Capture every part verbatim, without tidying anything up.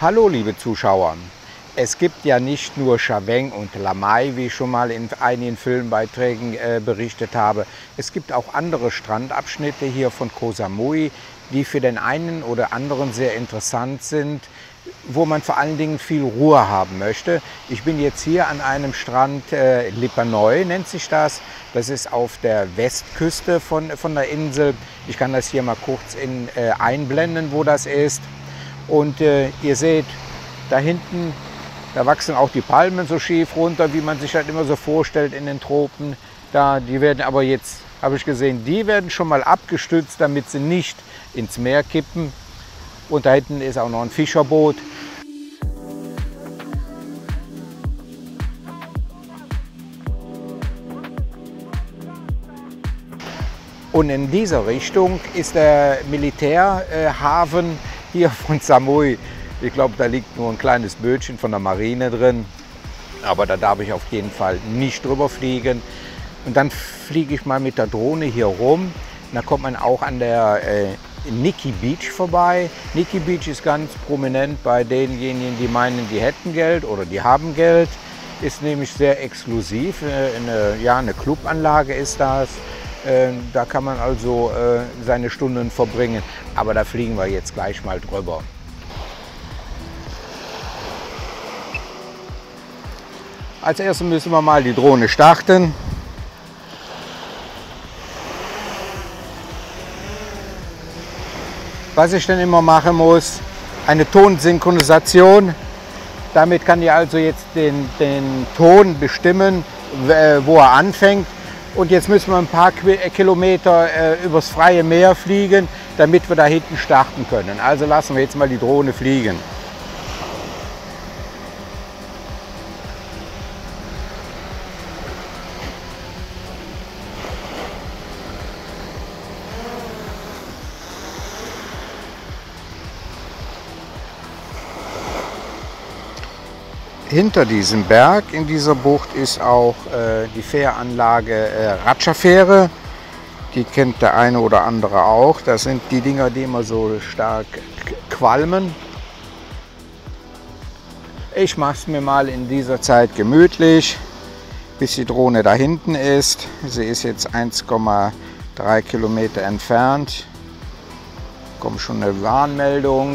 Hallo liebe Zuschauer, es gibt ja nicht nur Chaweng und Lamay, wie ich schon mal in einigen Filmbeiträgen äh, berichtet habe. Es gibt auch andere Strandabschnitte hier von Koh Samui, die für den einen oder anderen sehr interessant sind, wo man vor allen Dingen viel Ruhe haben möchte. Ich bin jetzt hier an einem Strand, äh, Lipa Nui nennt sich das. Das ist auf der Westküste von, von der Insel. Ich kann das hier mal kurz in, äh, einblenden, wo das ist. Und äh, ihr seht, da hinten, da wachsen auch die Palmen so schief runter, wie man sich halt immer so vorstellt in den Tropen. Da, die werden aber jetzt, habe ich gesehen, die werden schon mal abgestützt, damit sie nicht ins Meer kippen. Und da hinten ist auch noch ein Fischerboot. Und in dieser Richtung ist der Militärhafen hier von Samui. Ich glaube, da liegt nur ein kleines Bötchen von der Marine drin. Aber da darf ich auf jeden Fall nicht drüber fliegen. Und dann fliege ich mal mit der Drohne hier rum. Da kommt man auch an der äh, Nikki Beach vorbei. Nikki Beach ist ganz prominent bei denjenigen, die meinen, die hätten Geld oder die haben Geld. Ist nämlich sehr exklusiv. Eine, ja, eine Clubanlage ist das. Da kann man also äh, seine Stunden verbringen, aber da fliegen wir jetzt gleich mal drüber. Als erstes müssen wir mal die Drohne starten. Was ich dann immer machen muss, eine Tonsynchronisation. Damit kann ich also jetzt den, den Ton bestimmen, wo er anfängt. Und jetzt müssen wir ein paar Kilometer äh, übers freie Meer fliegen, damit wir da hinten starten können. Also lassen wir jetzt mal die Drohne fliegen. Hinter diesem Berg in dieser Bucht ist auch äh, die Fähranlage äh, Ratcha-Fähre. Die kennt der eine oder andere auch. Das sind die Dinger, die immer so stark qualmen. Ich mache es mir mal in dieser Zeit gemütlich, bis die Drohne da hinten ist. Sie ist jetzt eins Komma drei Kilometer entfernt. Kommt schon eine Warnmeldung.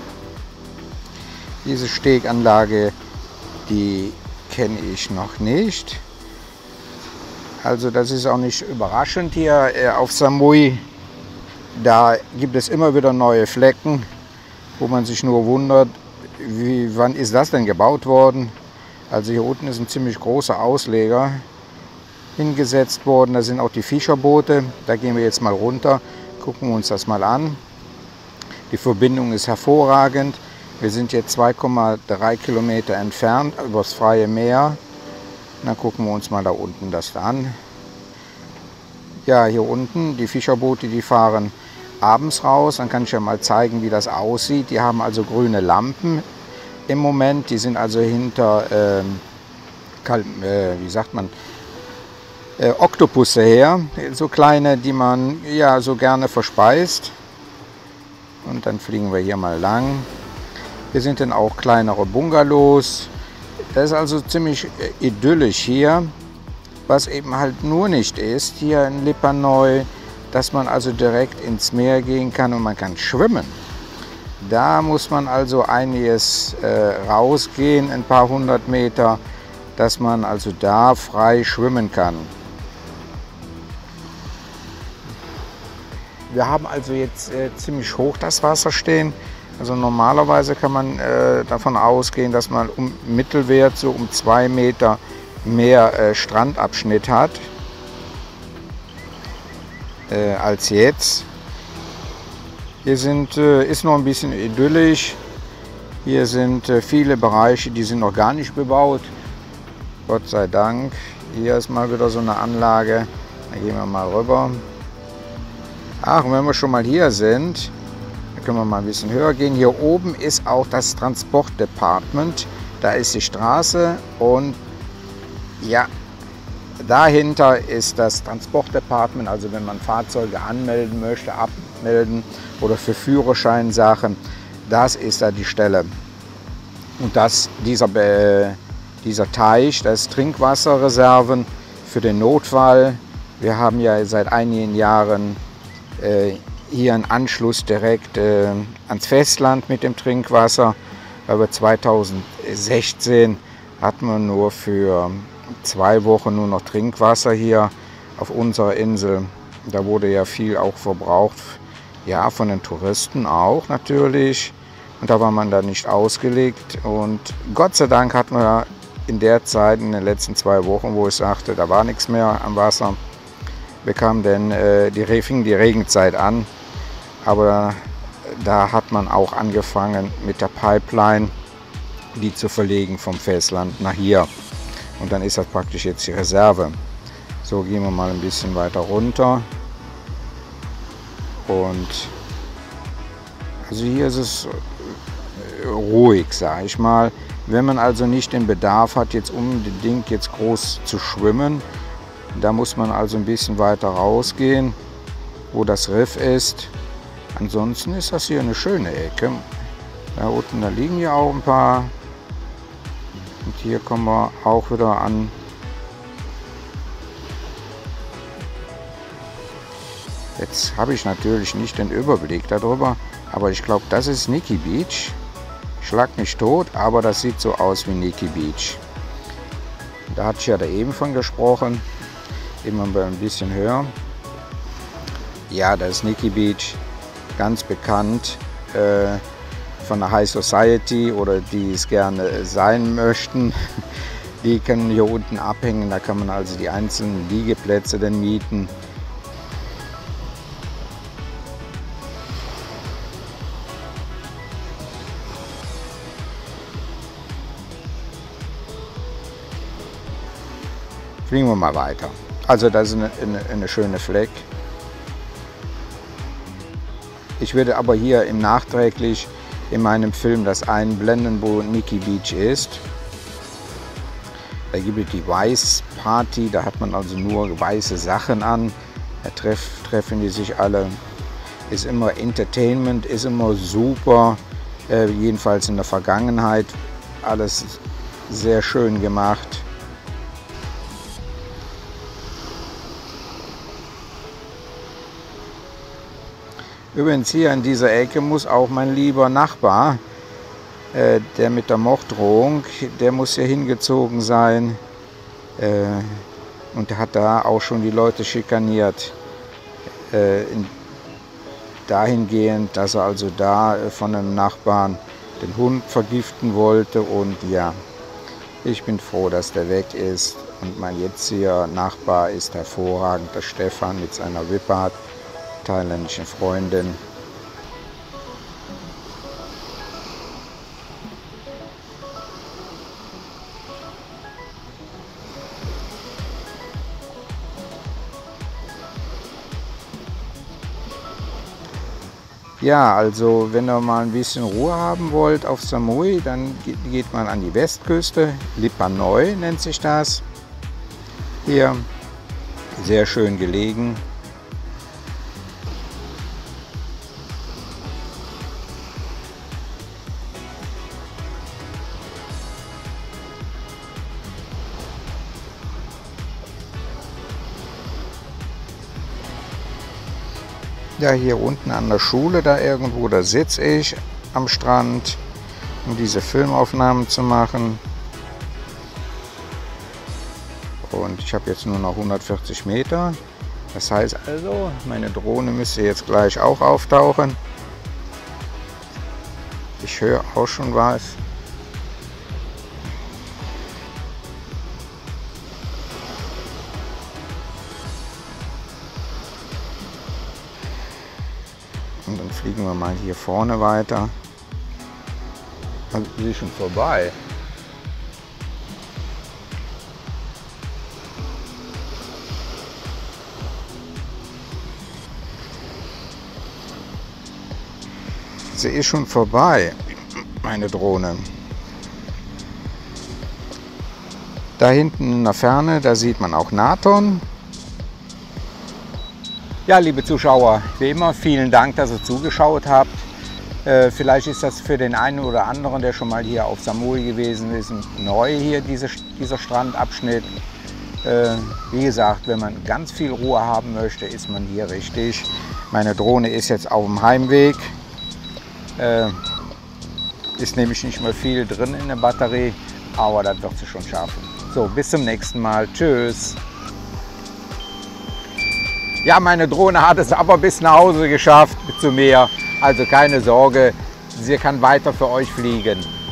Diese Steganlage, die kenne ich noch nicht. Also das ist auch nicht überraschend hier auf Samui. Da gibt es immer wieder neue Flecken, wo man sich nur wundert, wie, wann ist das denn gebaut worden. Also hier unten ist ein ziemlich großer Ausleger hingesetzt worden. Da sind auch die Fischerboote. Da gehen wir jetzt mal runter, gucken uns das mal an. Die Verbindung ist hervorragend. Wir sind jetzt zwei Komma drei Kilometer entfernt übers freie Meer. Dann gucken wir uns mal da unten das an. Ja, hier unten, die Fischerboote, die fahren abends raus. Dann kann ich ja mal zeigen, wie das aussieht. Die haben also grüne Lampen im Moment. Die sind also hinter, äh, äh, wie sagt man, äh, Oktopusse her. So kleine, die man ja so gerne verspeist. Und dann fliegen wir hier mal lang. Hier sind dann auch kleinere Bungalows. Das ist also ziemlich idyllisch hier. Was eben halt nur nicht ist, hier in Lipa Nui, dass man also direkt ins Meer gehen kann und man kann schwimmen. Da muss man also einiges äh, rausgehen, ein paar hundert Meter, dass man also da frei schwimmen kann. Wir haben also jetzt äh, ziemlich hoch das Wasser stehen. Also normalerweise kann man äh, davon ausgehen, dass man um Mittelwert so um zwei Meter mehr äh, Strandabschnitt hat äh, als jetzt. Hier sind, äh, ist noch ein bisschen idyllisch. Hier sind äh, viele Bereiche, die sind noch gar nicht bebaut. Gott sei Dank. Hier ist mal wieder so eine Anlage. Da gehen wir mal rüber. Ach, und wenn wir schon mal hier sind, können wir mal ein bisschen höher gehen. Hier oben ist auch das Transportdepartement. Da ist die Straße und ja, dahinter ist das Transportdepartement. Also wenn man Fahrzeuge anmelden möchte, abmelden oder für Führerscheinsachen, das ist da die Stelle. Und das, dieser, äh, dieser Teich, das ist Trinkwasserreserven für den Notfall. Wir haben ja seit einigen Jahren äh, hier einen Anschluss direkt äh, ans Festland mit dem Trinkwasser. Aber zweitausendsechzehn hatten wir nur für zwei Wochen nur noch Trinkwasser hier auf unserer Insel. Da wurde ja viel auch verbraucht, ja, von den Touristen auch natürlich. Und da war man da nicht ausgelegt. Und Gott sei Dank hatten wir in der Zeit, in den letzten zwei Wochen, wo ich sagte, da war nichts mehr am Wasser, bekam dann äh, die, fing die Regenzeit an. Aber da hat man auch angefangen mit der Pipeline, die zu verlegen vom Festland nach hier. Und dann ist das praktisch jetzt die Reserve. So, gehen wir mal ein bisschen weiter runter. Und also hier ist es ruhig, sage ich mal. Wenn man also nicht den Bedarf hat, jetzt unbedingt jetzt groß zu schwimmen, da muss man also ein bisschen weiter rausgehen, wo das Riff ist. Ansonsten ist das hier eine schöne Ecke. Da unten, da liegen ja auch ein paar. Und hier kommen wir auch wieder an. Jetzt habe ich natürlich nicht den Überblick darüber, aber ich glaube, das ist Nikki Beach. Schlag mich tot, aber das sieht so aus wie Nikki Beach. Da hatte ich ja da eben von gesprochen, immer ein bisschen höher. Ja, das ist Nikki Beach, ganz bekannt äh, von der High Society oder die es gerne sein möchten. Die können hier unten abhängen, da kann man also die einzelnen Liegeplätze dann mieten. Fliegen wir mal weiter. Also das ist eine, eine, eine schöne Fleck. Ich würde aber hier im nachträglich in meinem Film das einblenden, wo Nikki Beach ist. Da gibt es die Weiß Party, da hat man also nur weiße Sachen an. Da treff, treffen die sich alle. Ist immer Entertainment, ist immer super. Äh, jedenfalls in der Vergangenheit alles sehr schön gemacht. Übrigens hier in dieser Ecke muss auch mein lieber Nachbar, äh, der mit der Morddrohung, der muss hier hingezogen sein. Äh, und der hat da auch schon die Leute schikaniert. Äh, in, dahingehend, dass er also da äh, von einem Nachbarn den Hund vergiften wollte. Und ja, ich bin froh, dass der weg ist. Und mein jetziger Nachbar ist hervorragend, der Stefan mit seiner Wippert, thailändischen Freundin. Ja, also wenn ihr mal ein bisschen Ruhe haben wollt auf Samui, dann geht man an die Westküste. Lipa Noi nennt sich das. Hier sehr schön gelegen. Ja, hier unten an der Schule, da irgendwo, da sitze ich am Strand, um diese Filmaufnahmen zu machen. Und ich habe jetzt nur noch hundertvierzig Meter. Das heißt also, meine Drohne müsste jetzt gleich auch auftauchen. Ich höre auch schon was. Und dann fliegen wir mal hier vorne weiter. Also, sie ist schon vorbei. Sie ist schon vorbei, meine Drohne. Da hinten in der Ferne, da sieht man auch Naton. Ja, liebe Zuschauer, wie immer, vielen Dank, dass ihr zugeschaut habt. Äh, vielleicht ist das für den einen oder anderen, der schon mal hier auf Samui gewesen ist, neu hier, diese, dieser Strandabschnitt. Äh, wie gesagt, wenn man ganz viel Ruhe haben möchte, ist man hier richtig. Meine Drohne ist jetzt auf dem Heimweg. Äh, ist nämlich nicht mehr viel drin in der Batterie, aber das wird sie schon schaffen. So, bis zum nächsten Mal. Tschüss. Ja, meine Drohne hat es aber bis nach Hause geschafft, zu mir. Also keine Sorge, sie kann weiter für euch fliegen.